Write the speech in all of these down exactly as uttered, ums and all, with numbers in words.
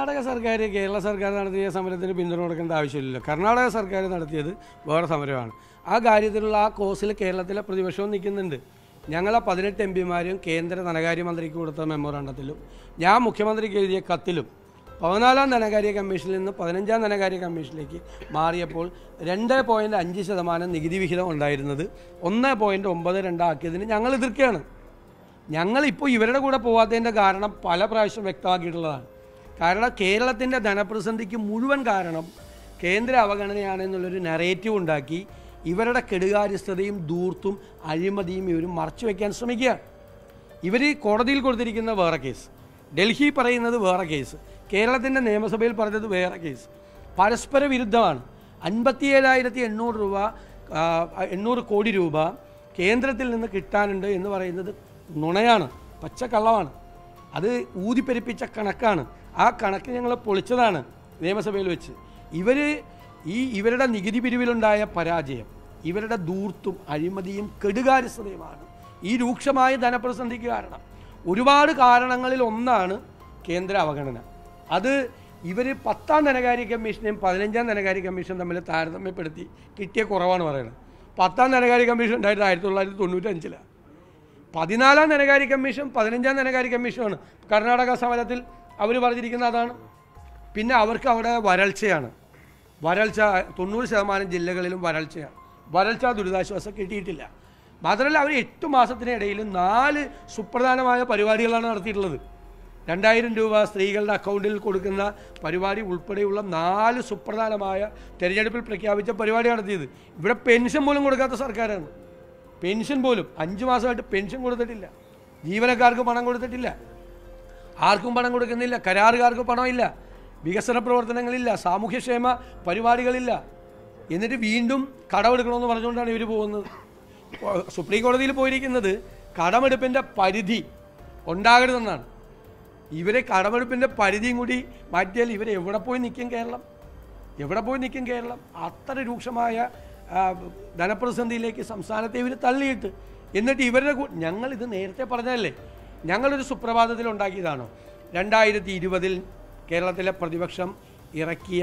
കർണാടക സർക്കാർ കേരള സർക്കാർ നടത്തിയ സമരത്തിന് പിന്തുണ കൊടുക്കേണ്ട ആവശ്യമില്ലല്ലോ. കർണാടക സർക്കാർ നടത്തിയത് വേറെ സമരമാണ്. ആ കാര്യത്തിലുള്ള ആ കോസിൽ കേരളത്തിലെ പ്രതിപക്ഷവും നിൽക്കുന്നുണ്ട്. ഞങ്ങളെ പതിനെട്ട് എം പിമാരും കേന്ദ്ര ധനകാര്യമന്ത്രിക്ക് കൊടുത്ത മെമ്മോറാണ്ടത്തിലും ഞാൻ മുഖ്യമന്ത്രിക്ക് എഴുതിയ കത്തിലും പതിനാലാം ധനകാര്യ കമ്മീഷനിൽ നിന്ന് പതിനഞ്ചാം ധനകാര്യ കമ്മീഷനിലേക്ക് മാറിയപ്പോൾ രണ്ട് പോയിൻറ്റ് അഞ്ച് ശതമാനം നികുതി വിഹിതം ഉണ്ടായിരുന്നത് ഒന്ന് പോയിൻറ്റ് ഒമ്പത് രണ്ടാക്കിയതിന് ഞങ്ങൾ എതിർക്കുകയാണ്. ഞങ്ങളിപ്പോൾ ഇവരുടെ കൂടെ പോകാത്തതിൻ്റെ കാരണം പല പ്രാവശ്യം വ്യക്തമാക്കിയിട്ടുള്ളതാണ്. കാരണം കേരളത്തിൻ്റെ ധനപ്രതിസന്ധിക്ക് മുഴുവൻ കാരണം കേന്ദ്ര അവഗണനയാണെന്നുള്ളൊരു നറേറ്റീവ് ഉണ്ടാക്കി ഇവരുടെ കെടുകാര്യസ്ഥതയും ധൂർത്തും അഴിമതിയും ഇവർ മറച്ചു വയ്ക്കാൻ ശ്രമിക്കുകയാണ്. ഇവർ കോടതിയിൽ കൊടുത്തിരിക്കുന്ന വേറെ കേസ്, ഡൽഹി പറയുന്നത് വേറെ കേസ്, കേരളത്തിൻ്റെ നിയമസഭയിൽ പറഞ്ഞത് വേറെ കേസ്, പരസ്പര വിരുദ്ധമാണ്. അൻപത്തിയേഴായിരത്തി എണ്ണൂറ് രൂപ എണ്ണൂറ് കോടി രൂപ കേന്ദ്രത്തിൽ നിന്ന് കിട്ടാനുണ്ട് എന്ന് പറയുന്നത് നുണയാണ്, പച്ചക്കള്ളമാണ്. അത് ഊതിപ്പെരിപ്പിച്ച കണക്കാണ്. ആ കണക്ക് ഞങ്ങൾ പൊളിച്ചതാണ് നിയമസഭയിൽ വെച്ച്. ഇവർ ഈ ഇവരുടെ നികുതി പിരിവിലുണ്ടായ പരാജയം ഇവരുടെ ധൂർത്തും അഴിമതിയും കെടുകാര്യസ്ഥതയുമാണ് ഈ രൂക്ഷമായ ധനപ്രതിസന്ധിക്ക് കാരണം. ഒരുപാട് കാരണങ്ങളിൽ ഒന്നാണ് കേന്ദ്ര അവഗണന. അത് ഇവർ പത്താം ധനകാര്യ കമ്മീഷനെയും പതിനഞ്ചാം ധനകാര്യ കമ്മീഷനും തമ്മിൽ താരതമ്യപ്പെടുത്തി കിട്ടിയ കുറവാണ് പറയുന്നത്. പത്താം ധനകാര്യ കമ്മീഷൻ ഉണ്ടായത് ആയിരത്തി തൊള്ളായിരത്തി തൊണ്ണൂറ്റഞ്ചിലാണ്. പതിനാലാം ധനകാര്യ കമ്മീഷൻ പതിനഞ്ചാം ധനകാര്യ കമ്മീഷനാണ്. കർണാടക സമരത്തിൽ അവർ പറഞ്ഞിരിക്കുന്ന അതാണ്. പിന്നെ അവർക്ക് അവിടെ വരൾച്ചയാണ്. വരൾച്ച തൊണ്ണൂറ് ശതമാനം ജില്ലകളിലും വരൾച്ചയാണ്. വരൾച്ച ദുരിതാശ്വാസം കിട്ടിയിട്ടില്ല. മാത്രമല്ല അവർ എട്ട് മാസത്തിനിടയിൽ നാല് സുപ്രധാനമായ പരിപാടികളാണ് നടത്തിയിട്ടുള്ളത്. രണ്ടായിരം രൂപ സ്ത്രീകളുടെ അക്കൗണ്ടിൽ കൊടുക്കുന്ന പരിപാടി ഉൾപ്പെടെയുള്ള നാല് സുപ്രധാനമായ തെരഞ്ഞെടുപ്പിൽ പ്രഖ്യാപിച്ച പരിപാടി നടത്തിയത്. ഇവിടെ പെൻഷൻ പോലും കൊടുക്കാത്ത സർക്കാരാണ്. പെൻഷൻ പോലും അഞ്ച് മാസമായിട്ട് പെൻഷൻ കൊടുത്തിട്ടില്ല. ജീവനക്കാർക്ക് പണം കൊടുത്തിട്ടില്ല. ആർക്കും പണം കൊടുക്കുന്നില്ല. കരാറുകാർക്ക് പണമില്ല. വികസന പ്രവർത്തനങ്ങളില്ല. സാമൂഹ്യക്ഷേമ പരിപാടികളില്ല. എന്നിട്ട് വീണ്ടും കടമെടുക്കണമെന്ന് പറഞ്ഞുകൊണ്ടാണ് ഇവർ പോകുന്നത്. സുപ്രീം കോടതിയിൽ പോയിരിക്കുന്നത് കടമെടുപ്പിൻ്റെ പരിധി ഉണ്ടാകരുതെന്നാണ്. ഇവരെ കടമെടുപ്പിൻ്റെ പരിധിയും കൂടി മാറ്റിയാൽ ഇവർ എവിടെ പോയി നിൽക്കും കേരളം? എവിടെ പോയി നിൽക്കും കേരളം? അത്ര രൂക്ഷമായ ധനപ്രതിസന്ധിയിലേക്ക് സംസ്ഥാനത്തെ ഇവർ തള്ളിയിട്ട് എന്നിട്ട് ഇവരുടെ ഞങ്ങളിത് നേരത്തെ പറഞ്ഞതല്ലേ, ഞങ്ങളൊരു സുപ്രഭാതത്തിൽ ഉണ്ടാക്കിയതാണോ? രണ്ടായിരത്തി ഇരുപതിൽ കേരളത്തിലെ പ്രതിപക്ഷം ഇറക്കിയ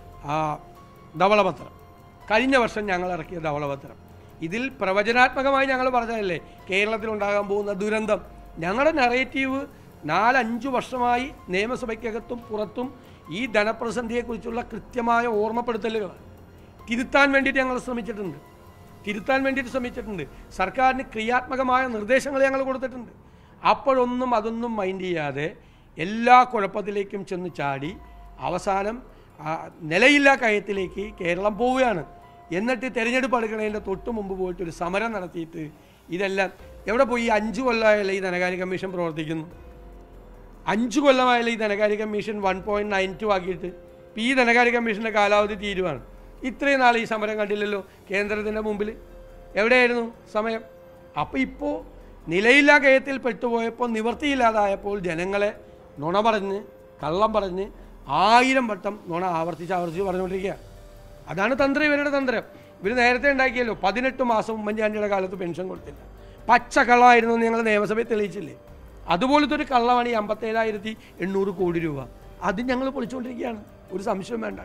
ധവളപത്രം, കഴിഞ്ഞ വർഷം ഞങ്ങൾ ഇറക്കിയ ധവളപത്രം, ഇതിൽ പ്രവചനാത്മകമായി ഞങ്ങൾ പറഞ്ഞതല്ലേ കേരളത്തിലുണ്ടാകാൻ പോകുന്ന ദുരന്തം. ഞങ്ങളുടെ നറേറ്റീവ് നാലഞ്ചു വർഷമായി നിയമസഭയ്ക്കകത്തും പുറത്തും ഈ ധനപ്രതിസന്ധിയെക്കുറിച്ചുള്ള കൃത്യമായ ഓർമ്മപ്പെടുത്തലുകളാണ്. തിരുത്താൻ വേണ്ടിയിട്ട് ഞങ്ങൾ ശ്രമിച്ചിട്ടുണ്ട് തിരുത്താൻ വേണ്ടിയിട്ട് ശ്രമിച്ചിട്ടുണ്ട് സർക്കാരിന് ക്രിയാത്മകമായ നിർദ്ദേശങ്ങൾ ഞങ്ങൾ കൊടുത്തിട്ടുണ്ട്. അപ്പോഴൊന്നും അതൊന്നും മൈൻഡ് ചെയ്യാതെ എല്ലാ കുഴപ്പത്തിലേക്കും ചെന്ന് ചാടി അവസാനം നിലയില്ലാ കയത്തിലേക്ക് കേരളം പോവുകയാണ്. എന്നിട്ട് തിരഞ്ഞെടുപ്പ് അടുക്കണതിൻ്റെ തൊട്ട് മുമ്പ് പോയിട്ടൊരു സമരം നടത്തിയിട്ട് ഇതെല്ലാം എവിടെ പോയി? അഞ്ച് കൊല്ലമായാലും ഈ ധനകാര്യ കമ്മീഷൻ പ്രവർത്തിക്കുന്നു. അഞ്ച് കൊല്ലമായാലും ഈ ധനകാര്യ commission one point nine two ആക്കിയിട്ട് ഇപ്പോൾ ഈ ധനകാര്യ കമ്മീഷൻ്റെ കാലാവധി തീരുവാണ്. ഇത്രയും നാൾ ഈ സമരം കണ്ടില്ലല്ലോ കേന്ദ്രത്തിൻ്റെ മുമ്പിൽ. എവിടെയായിരുന്നു സമയം? അപ്പോൾ ഇപ്പോൾ നിലയില്ലാ കയത്തിൽ പെട്ടുപോയപ്പോൾ നിവൃത്തിയില്ലാതായപ്പോൾ ജനങ്ങളെ നുണ പറഞ്ഞ് കള്ളം പറഞ്ഞ് ആയിരം വട്ടം നുണ ആവർത്തിച്ച് ആവർത്തിച്ച് പറഞ്ഞുകൊണ്ടിരിക്കുക. അതാണ് തന്ത്രം, ഇവരുടെ തന്ത്രം. ഇവർ നേരത്തെ ഉണ്ടാക്കിയല്ലോ, പതിനെട്ട് മാസം ഉമ്മൻചാണ്ടിയുടെ കാലത്ത് പെൻഷൻ കൊടുത്തില്ല. പച്ച കള്ളമായിരുന്നു എന്ന് ഞങ്ങൾ നിയമസഭയിൽ തെളിയിച്ചില്ലേ? അതുപോലത്തെ ഒരു കള്ളമാണ് ഈ അമ്പത്തേഴായിരത്തി എണ്ണൂറ് കോടി രൂപ. അത് ഞങ്ങൾ പൊളിച്ചുകൊണ്ടിരിക്കുകയാണ്, ഒരു സംശയം വേണ്ട.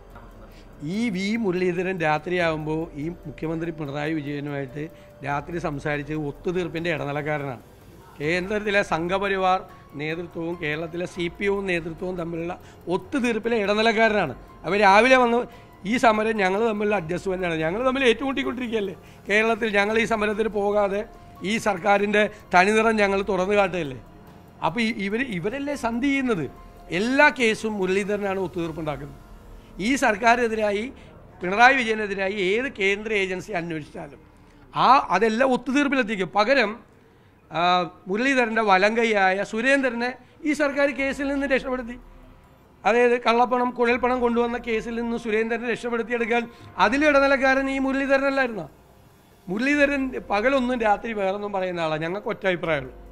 ഈ വി മുരളീധരൻ രാത്രിയാകുമ്പോൾ ഈ മുഖ്യമന്ത്രി പിണറായി വിജയനുമായിട്ട് രാത്രി സംസാരിച്ച് ഒത്തുതീർപ്പിൻ്റെ ഇടനിലക്കാരനാണ്. കേന്ദ്രത്തിലെ സംഘപരിവാർ നേതൃത്വവും കേരളത്തിലെ സി പി എമ്മും നേതൃത്വവും തമ്മിലുള്ള ഒത്തുതീർപ്പിലെ ഇടനിലക്കാരനാണ്. അവർ രാവിലെ വന്ന് ഈ സമരം ഞങ്ങൾ തമ്മിലുള്ള അഡ്ജസ്റ്റ്മെൻ്റാണ്, ഞങ്ങൾ തമ്മിൽ ഏറ്റുമുട്ടിക്കൊണ്ടിരിക്കുകയല്ലേ കേരളത്തിൽ. ഞങ്ങൾ ഈ സമരത്തിന് പോകാതെ ഈ സർക്കാരിൻ്റെ തനിനിറം ഞങ്ങൾ തുറന്നു കാട്ടുകയല്ലേ. അപ്പോൾ ഇവർ ഇവരല്ലേ സന്ധി ചെയ്യുന്നത്? എല്ലാ കേസും മുരളീധരനാണ് ഒത്തുതീർപ്പുണ്ടാക്കുന്നത്. ഈ സർക്കാരിനെതിരായി പിണറായി വിജയനെതിരായി ഏത് കേന്ദ്ര ഏജൻസി അന്വേഷിച്ചാലും ആ അതെല്ലാം ഒത്തുതീർപ്പിലെത്തിക്കും. പകരം മുരളീധരൻ്റെ വലങ്കൈയായ സുരേന്ദ്രനെ ഈ സർക്കാർ കേസിൽ നിന്ന് രക്ഷപ്പെടുത്തി. അതായത് കള്ളപ്പണം കുഴൽപ്പണം കൊണ്ടുവന്ന കേസിൽ നിന്ന് സുരേന്ദ്രനെ രക്ഷപ്പെടുത്തിയെടുക്കാൻ അതിലിടനിലക്കാരൻ ഈ മുരളീധരനല്ലായിരുന്നോ? മുരളീധരൻ പകലൊന്നും രാത്രി വേറൊന്നും പറയുന്ന ആളാണ്. ഞങ്ങൾക്ക് ഒറ്റ അഭിപ്രായമുള്ളൂ.